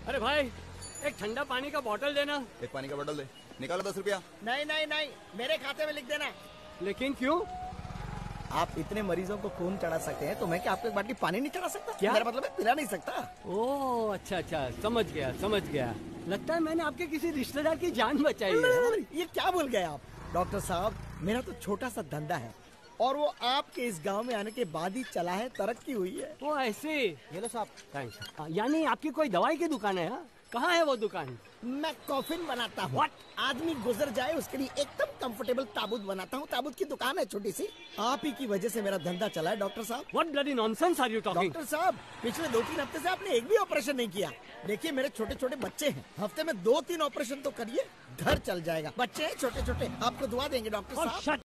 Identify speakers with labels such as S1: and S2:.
S1: अरे भाई, एक ठंडा पानी का बोतल देना।
S2: एक पानी का बोतल दे, निकालो 10 रुपया।
S3: नहीं नहीं नहीं, मेरे खाते में लिख देना।
S1: लेकिन क्यों?
S3: आप इतने मरीजों को खून चढ़ा सकते हैं तो मैं क्या आपको एक बाल्टी पानी नहीं चढ़ा सकता?
S1: क्या?
S3: मेरा मतलब है पिला नहीं सकता।
S1: ओह अच्छा अच्छा, समझ गया। लगता है मैंने आपके किसी रिश्तेदार की जान बचाई है।
S3: ये क्या बोल गए आप? डॉक्टर साहब, मेरा तो छोटा सा धंधा है और वो आपके इस गांव में आने के बाद ही चला है, तरक्की हुई है।
S1: वो ऐसे।
S3: ये लो साहब।
S1: थैंक्स। यानी आपकी कोई दवाई की दुकान है? हाँ? कहाँ है वो दुकान?
S3: मैं कॉफिन बनाता हूँ। आदमी गुजर जाए उसके लिए एकदम कंफर्टेबल ताबूत बनाता हूँ। ताबूत की दुकान है छोटी सी। आप ही की वजह से मेरा धंधा चला है डॉक्टर साहब।
S1: What bloody nonsense are you talking?
S3: Doctor साहब, पिछले 2-3 हफ्ते से आपने एक भी ऑपरेशन नहीं किया। देखिए मेरे छोटे छोटे बच्चे हैं, हफ्ते में 2-3 ऑपरेशन तो करिए, घर चल जाएगा। बच्चे हैं छोटे छोटे, आपको दुआ देंगे डॉक्टर साहब।